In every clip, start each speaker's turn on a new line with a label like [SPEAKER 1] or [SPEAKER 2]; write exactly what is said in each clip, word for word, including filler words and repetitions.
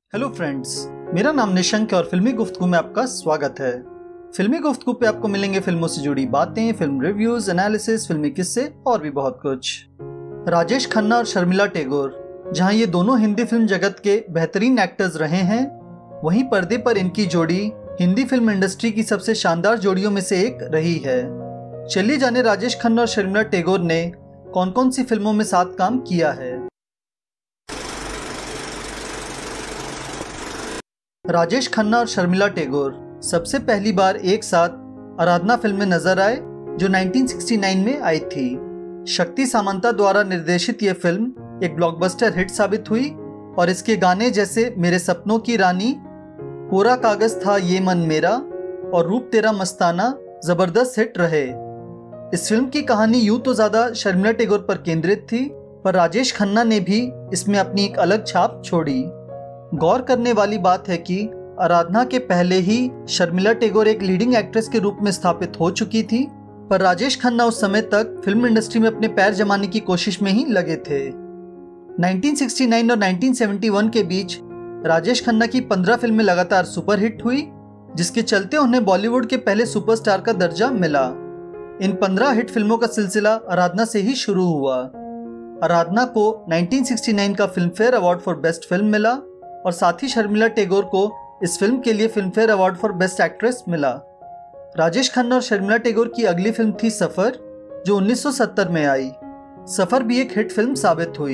[SPEAKER 1] Hello friends, मेरा नाम निशंक है और फिल्मी गुफ्तगू में आपका स्वागत है। फिल्मी गुफ्तगू पे आपको मिलेंगे फिल्मों से जुड़ी बातें, फिल्म रिव्यूज, एनालिसिस, फिल्मी किस्से और भी बहुत कुछ। राजेश खन्ना और शर्मिला टैगोर, जहां ये दोनों हिंदी फिल्म जगत के बेहतरीन एक्टर्स रहे हैं, वहीं पर्दे पर इनकी जोड़ी हिंदी फिल्म इंडस्ट्री की सबसे शानदार जोड़ियों में से एक रही है। चलिए जाने राजेश खन्ना और शर्मिला टैगोर ने कौन कौन सी फिल्मों में साथ काम किया है। राजेश खन्ना और शर्मिला टैगोर सबसे पहली बार एक साथ आराधना फिल्म में नजर आए, जो उन्नीस सौ उनहत्तर में आई थी। शक्ति सामंता द्वारा निर्देशित ये फिल्म एक ब्लॉकबस्टर हिट साबित हुई और इसके गाने जैसे मेरे सपनों की रानी, कोरा कागज था ये मन मेरा और रूप तेरा मस्ताना जबरदस्त हिट रहे। इस फिल्म की कहानी यूं तो ज्यादा शर्मिला टैगोर पर केंद्रित थी, पर राजेश खन्ना ने भी इसमें अपनी एक अलग छाप छोड़ी। गौर करने वाली बात है कि आराधना के पहले ही शर्मिला टैगोर एक लीडिंग एक्ट्रेस के रूप में स्थापित हो चुकी थी, पर राजेश खन्ना उस समय तक फिल्म इंडस्ट्री में अपने पैर जमाने की कोशिश में ही लगे थे। उन्नीस सौ उनहत्तर और उन्नीस सौ इकहत्तर के बीच राजेश खन्ना की पंद्रह फिल्में लगातार सुपरहिट हुई, जिसके चलते उन्हें बॉलीवुड के पहले सुपरस्टार का दर्जा मिला। इन पंद्रह हिट फिल्मों का सिलसिला आराधना से ही शुरू हुआ। आराधना को उन्नीस सौ उनहत्तर का Filmfare award for best film मिला और साथ ही शर्मिला टैगोर को इस फिल्म के लिए Filmfare award for best actress मिला। राजेश खन्ना और शर्मिला टैगोर की अगली फिल्म थी सफर, जो उन्नीस सौ सत्तर में आई। सफर भी एक हिट फिल्म साबित हुई।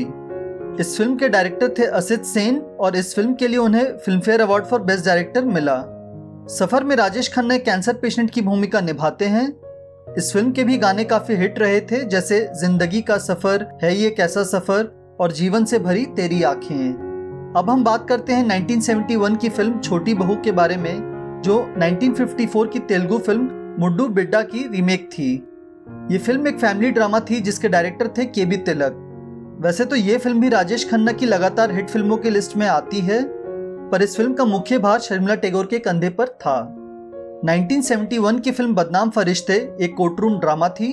[SPEAKER 1] इस फिल्म के डायरेक्टर थे असित सेन और इस फिल्म के लिए उन्हें Filmfare award for best director मिला। सफर में राजेश खन्ना एक कैंसर पेशेंट की भूमिका निभाते हैं। इस फिल्म के भी गाने काफी हिट रहे थे, जैसे जिंदगी का सफर, है ये कैसा सफर और जीवन से भरी तेरी आंखें। अब हम बात करते हैं उन्नीस सौ इकहत्तर की फिल्म छोटी बहू के बारे में, जो उन्नीस सौ चौवन की तेलुगु फिल्म मुड्डू बिड्डा की रीमेक थी। ये फिल्म एक फैमिली ड्रामा थी जिसके डायरेक्टर थे के बी तिलक। वैसे तो ये फिल्म भी राजेश खन्ना की लगातार हिट फिल्मों की लिस्ट में आती है, पर इस फिल्म का मुख्य भार शर्मिला टैगोर के कंधे पर था। उन्नीस सौ इकहत्तर की फिल्म बदनाम फरिश्ते एक कोर्टरूम ड्रामा थी।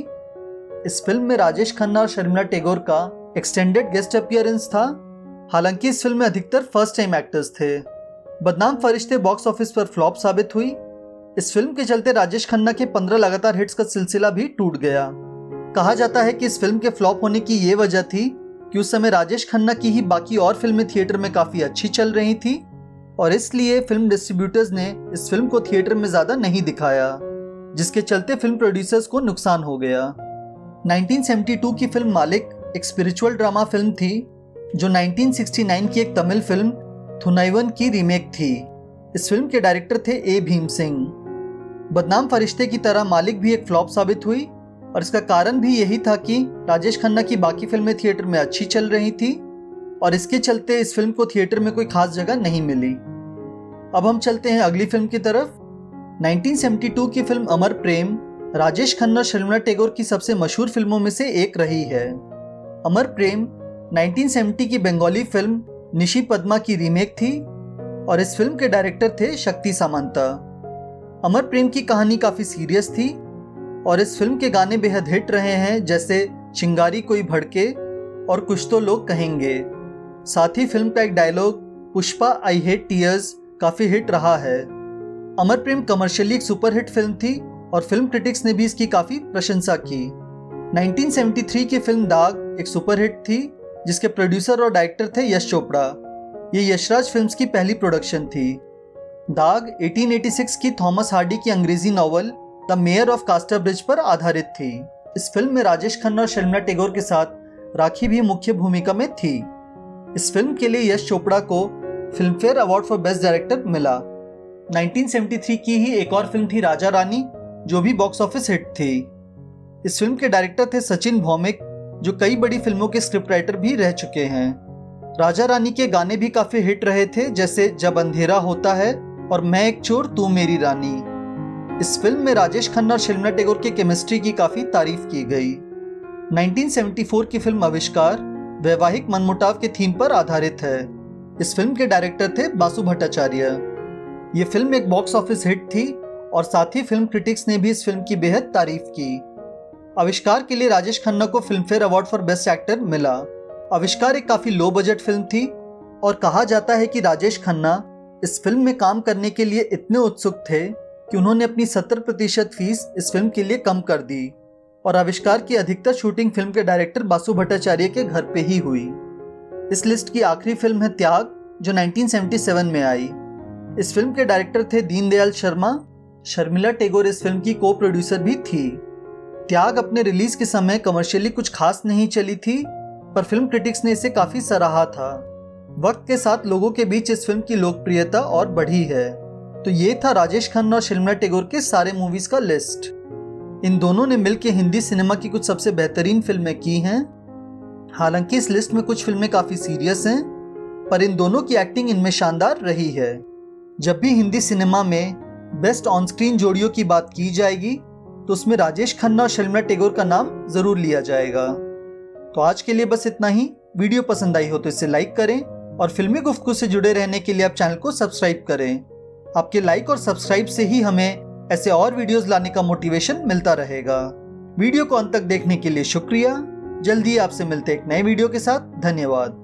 [SPEAKER 1] इस फिल्म में राजेश खन्ना और शर्मिला टैगोर का एक्सटेंडेड गेस्ट अपीयरेंस था। हालांकि इस फिल्म में अधिकतर फर्स्ट टाइम एक्टर्स थे। बदनाम फरिश्ते बॉक्स ऑफिस पर फ्लॉप साबित हुई। इस फिल्म के चलते राजेश खन्ना के पंद्रह लगातार हिट्स का सिलसिला भी टूट गया। कहा जाता है कि इस फिल्म के फ्लॉप होने की ये वजह थी कि उस समय राजेश खन्ना की ही बाकी और फिल्में थिएटर में काफी अच्छी चल रही थी और इसलिए फिल्म डिस्ट्रीब्यूटर्स ने इस फिल्म को थिएटर में ज्यादा नहीं दिखाया, जिसके चलते फिल्म प्रोड्यूसर्स को नुकसान हो गया। उन्नीस सौ बहत्तर की फिल्म मालिक एक स्पिरिचुअल ड्रामा फिल्म थी, जो उन्नीस सौ उनहत्तर की एक तमिल फिल्म थुनाइवन की रीमेक थी। इस फिल्म के डायरेक्टर थे ए भीम सिंह। बदनाम फरिश्ते की तरह मालिक भी एक फ्लॉप साबित हुई और इसका कारण भी यही था कि राजेश खन्ना की बाकी फिल्में थिएटर में अच्छी चल रही थी और इसके चलते इस फिल्म को थिएटर में कोई खास जगह नहीं मिली। अब हम चलते हैं अगली फिल्म की तरफ। उन्नीस सौ बहत्तर की फिल्म अमर प्रेम राजेश खन्ना और शर्मिला टैगोर की सबसे मशहूर फिल्मों में से एक रही है। अमर प्रेम उन्नीस सौ सत्तर की बंगाली फिल्म निशी पद्मा की रीमेक थी और इस फिल्म के डायरेक्टर थे शक्ति सामंता। अमर प्रेम की कहानी काफी सीरियस थी और इस फिल्म के गाने बेहद हिट रहे हैं, जैसे चिंगारी कोई भड़के और कुछ तो लोग कहेंगे। साथ ही फिल्म का एक dialogue Pushpa I hate tears काफी हिट रहा है। अमर प्रेम कमर्शियली एक सुपरहिट फिल्म थी और फिल्म क्रिटिक्स ने भी इसकी काफी प्रशंसा की। उन्नीस सौ तिहत्तर की फिल्म दाग एक सुपरहिट थी, जिसके प्रोड्यूसर और डायरेक्टर थे यश चोपड़ा। ये यशराज फिल्म्स की पहली प्रोडक्शन थी। दाग अठारह सौ छियासी की थॉमस हार्डी की अंग्रेजी novel the Mayor of Casterbridge पर आधारित थी। इस फिल्म में राजेश खन्ना और शर्मिला टैगोर के साथ राखी भी मुख्य भूमिका में थी। इस फिल्म के लिए यश चोपड़ा को Filmfare award for best director मिला। उन्नीस सौ तिहत्तर की ही एक और फिल्म थी राजा रानी, जो भी बॉक्स ऑफिस हिट थी। इस फिल्म के डायरेक्टर थे सचिन भौमिक, जो कई बड़ी फिल्मों के स्क्रिप्ट राइटर भी रह चुके हैं। राजा रानी के गाने भी काफी हिट रहे थे, जैसे जब अंधेरा होता है और मैं एक चोर तू मेरी रानी। इस फिल्म में राजेश खन्ना और शर्मिला टैगोर की केमिस्ट्री की काफी तारीफ की गई। उन्नीस सौ चौहत्तर की फिल्म आविष्कार वैवाहिक मनमुटाव के थीम पर आधारित है। इस फिल्म के डायरेक्टर थे बासु भट्टाचार्य। ये फिल्म एक बॉक्स ऑफिस हिट थी और साथ ही फिल्म क्रिटिक्स ने भी इस फिल्म की बेहद तारीफ की। आविष्कार के लिए राजेश खन्ना को Filmfare award for best actor मिला। आविष्कार एक काफी लो बजट फिल्म थी और कहा जाता है कि राजेश खन्ना इस फिल्म में काम करने के लिए इतने उत्सुक थे कि उन्होंने अपनी सत्तर प्रतिशत फीस इस फिल्म के लिए कम कर दी और आविष्कार की अधिकतर शूटिंग फिल्म के डायरेक्टर बासु भट्टाचार्य के घर पे ही हुई। इस लिस्ट की आखिरी फिल्म है त्याग, जो उन्नीस सौ सतहत्तर में आई। इस फिल्म के डायरेक्टर थे दीनदयाल शर्मा। शर्मिला टैगोर इस फिल्म की को प्रोड्यूसर भी थी। त्याग अपने रिलीज के समय कमर्शियली कुछ खास नहीं चली थी, पर फिल्म क्रिटिक्स ने इसे काफी सराहा था। वक्त के साथ लोगों के बीच इस फिल्म की लोकप्रियता और बढ़ी है। तो ये था राजेश खन्ना और शर्मिला टैगोर के सारे मूवीज का लिस्ट। इन दोनों ने मिलकर हिंदी सिनेमा की कुछ सबसे बेहतरीन फिल्में की हैं। हालांकि इस लिस्ट में कुछ फिल्में काफी सीरियस हैं, पर इन दोनों की एक्टिंग इनमें शानदार रही है। जब भी हिंदी सिनेमा में बेस्ट ऑन स्क्रीन जोड़ियों की बात की जाएगी तो उसमें राजेश खन्ना और शर्मिला टैगोर का नाम जरूर लिया जाएगा। तो आज के लिए बस इतना ही। वीडियो पसंद आई हो तो इसे लाइक करें और फिल्मी गुफ्तगू से जुड़े रहने के लिए आप चैनल को सब्सक्राइब करें। आपके लाइक और सब्सक्राइब से ही हमें ऐसे और वीडियोस लाने का मोटिवेशन मिलता रहेगा। वीडियो को अंत तक देखने के लिए शुक्रिया। जल्दी आपसे मिलते एक नए वीडियो के साथ। धन्यवाद।